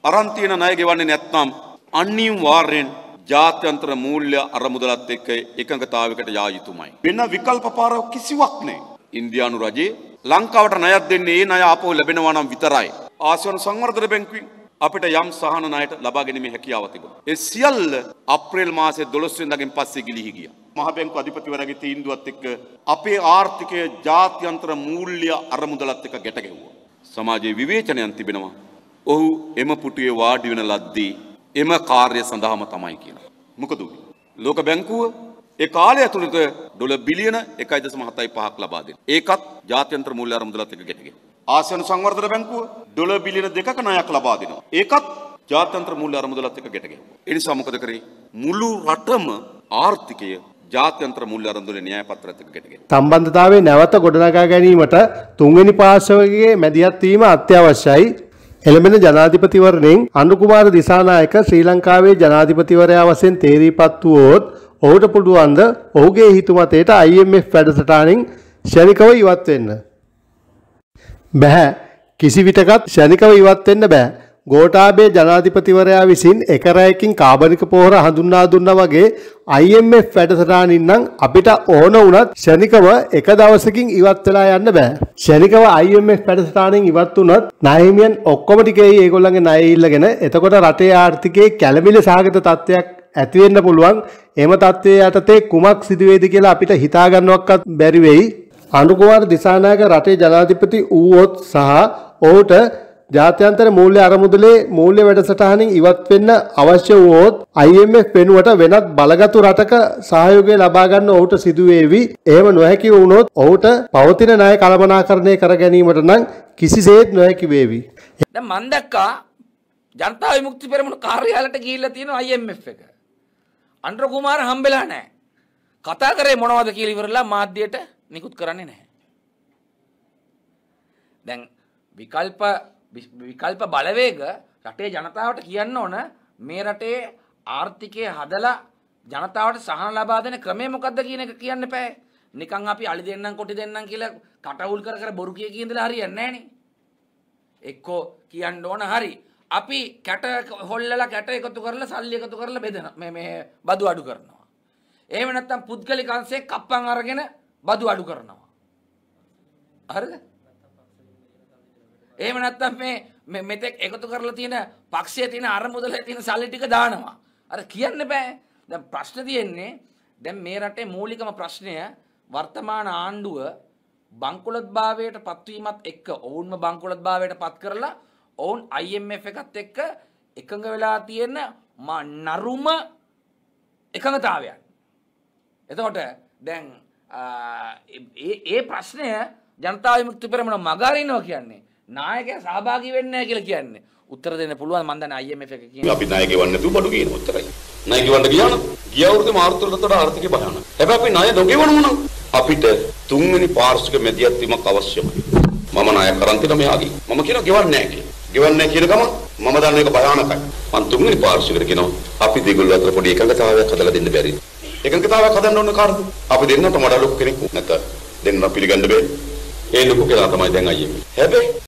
අරන් තියෙන ණය ගෙවන්නේ නැත්නම් අනිවාර්යෙන් ජාත්‍යන්තර මූල්‍ය අරමුදලත් එක්ක එකඟතාවයකට යා යුතුමයි. වෙන විකල්ප පාර කිසිවක් නැහැ. ඉන්දියානු රජයේ ලංකාවට ණයක් දෙන්නේ ඒ ණය ආපහු ලැබෙනවා නම් විතරයි. ආසියානු සංවර්ධන බැංකුවෙන් අපිට යම් සහන ණයට ලබා ගැනීමේ හැකියාව තිබුණා. ඒ සියල්ල අප්‍රේල් මාසයේ 12 වෙනිදාගෙන් පස්සේ ගිලිහි ගියා. මහ බැංකු අධිපතිවරයාගේ තීන්දුවත් එක්ක අපේ ආර්ථිකය ජාත්‍යන්තර මූල්‍ය අරමුදලත් එක්ක ගැට ගැහුවා. සමාජයේ විවේචනයන් තිබෙනවා. ඔහු එම පුටුවේ වාඩි වෙන ලද්දේ එම කාර්ය සඳහාම තමයි කියලා. මොකද ලෝක බැංකුව ඒ කාලය ඇතුළත ඩොලර් බිලියන 1.75ක් ලබා දෙනවා. ඒකත් ජාත්‍යන්තර මූල්‍ය අරමුදලත් එක්ක ගැට ගැහුවා. ආසියානු සංවර්ධන බැංකුව ඩොලර් බිලියන 2ක ණයක් ලබා දෙනවා. ඒකත් ජාත්‍යන්තර මූල්‍ය අරමුදලත් එක්ක ගැට ගැහුවා. ඒ නිසා මොකද කරේ? මුළු රටම ආර්ථිකය ජාත්‍යන්තර මූල්‍ය අරමුදලේ න්‍යාය පත්‍රයත් එක්ක ගැට ගැහුවා. සම්බන්ධතාවයේ නැවත ගොඩනගා ගැනීමට තුන්වෙනි පාර්ශවයේ මැදිහත් වීම අත්‍යවශ්‍යයි. එළඹෙන ජනාධිපතිවරණයෙන් අනුර කුමාර දිසානායක ශ්‍රී ලංකාවේ ජනාධිපතිවරයා වශයෙන් තේරීපත් වුවොත් ඔහුට පුළුවන් ද ඔහුගේ හිතුමතයට IMF වැඩසටහනින් ශනිකව ඉවත් වෙන්න? බෑ. කිසි විටකත් ශනිකව ඉවත් වෙන්න බෑ. ගෝඨාභය ජනාධිපතිවරයා විසින් එක රැයකින් කාබනික පොහොර හඳුන්වා දුන්නා වගේ IMF වැඩසටහනින් නම් අපිට ඕන වුණත් ශනිකව එක දවසකින් ඉවත් වෙලා යන්න බෑ. ශනිකව IMF වැඩසටහනින් ඉවත් වුණත් ණයහිමියන් ඔක්කොම ටිකේ ඒගොල්ලන්ගේ ණය ඉල්ලගෙන එතකොට රටේ ආර්ථිකයේ කැළඹිලි සහගත තත්ත්වයක් ඇති වෙන්න පුළුවන්. එම තත්ත්වයේ යටතේ කුමක් සිදු වේද කියලා අපිට හිතා ගන්නවක්වත් බැරි වෙයි. අනුර කුමාර දිසානායක රටේ ජනාධිපති වූවොත් සහ ඔහුට ජාත්‍යන්තර මූල්‍ය අරමුදලේ මූල්‍ය වැඩසටහනින් ඉවත් වෙන්න අවශ්‍ය වුවොත් IMF වෙනුවට වෙනත් බලගතු රටක සහයෝගය ලබා ගන්න ඔහුට සිදු වේවි. එහෙම නොහැකි වුණොත් ඔහුට පවතින ණය කළමනාකරණය කර ගැනීමට නම් කිසිසේත් නොහැකි වේවි. දැන් මම දැක්කා ජනතා විමුක්ති පෙරමුණ කාර්යාලයට ගිහිල්ලා තියෙන IMF එක. අනුර කුමාර හම්බෙලා නැහැ. කතා කරේ මොනවද කියලා ඉවරලා මාධ්‍යයට නිකුත් කරන්නේ නැහැ. දැන් විකල්ප බලවේග රටේ ජනතාවට කියන්න ඕන මේ රටේ ආර්ථිකය හදලා ජනතාවට සහන ලබා දෙන ක්‍රමය මොකක්ද කියන එක කියන්න එපා. නිකන් අපි අලි දෙන්නම් කොටි දෙන්නම් කියලා කටවුල් කර කර බොරු කිය ඉඳලා හරියන්නේ නැහනේ. එක්කෝ කියන්න ඕන හරි. අපි කැට හොල්ලලා කැට එකතු කරලා සල්ලි එකතු කරලා බෙදන මේ බදු අඩු කරනවා. එහෙම නැත්නම් පුද්ගලික අංශයේ කප්පම් අරගෙන බදු අඩු කරනවා. හරිද? එහෙම නැත්නම් මේ මෙතෙක් එකතු කරලා තියෙන පක්ෂයේ තියෙන අරමුදලේ තියෙන සල්ලි ටික දානවා. අර කියන්න බෑ. දැන් ප්‍රශ්න තියෙන්නේ දැන් මේ රටේ මූලිකම ප්‍රශ්නය වර්තමාන ආණ්ඩුව බංකොලොත්භාවයට පත්වීමත් එක්ක ඔවුන්ම බංකොලොත්භාවයට පත් කරලා ඔවුන් IMF එකත් එක්ක එකඟ වෙලා තියෙන නරුම එකඟතාවයන්. එතකොට දැන් ඒ ප්‍රශ්නය ජනතා විමුක්ති පෙරමුණ මගහරිනවා කියන්නේ නායකයා සහභාගී වෙන්නේ නැහැ කියලා කියන්නේ. උත්තර දෙන්න පුළුවන් මම දැන් IMF එක කියන්නේ. අපි ණය ගෙවන්න නැතුව බඩු කියන උත්තරයි. ණය ගෙවන්න ගියා නම් ගිය අවුරුද්දේ මාර්තු වලට ආර්ථිකය භයානක. හැබැයි අපි ණය නොගෙවනු නම් අපිට තුන්වෙනි පාර්ශ්වික මැදිහත් වීමක් අවශ්‍යමයි. මම ණය කරන් තියෙන මෙයාගේ. මම කියනවා ගෙවන්නේ නැහැ කියලා. ගෙවන්නේ නැහැ කියන ගමන් මම දන්න එක භයානකයි. මම තුන්වෙනි පාර්ශ්විකට කියනවා අපි දෙගොල්ලෝ අතර පොඩි එකඟතාවයක් හදලා දෙන්න බැරිද? එකඟතාවයක් හදන්න ඕන කාටද? අපි දෙන්නට මඩ ලොකු කෙනෙක් නැත. දෙන්න පිළිගන්න බෑ. ඒ ලොකු කෙනා තමයි දැන් IMF. හැබැයි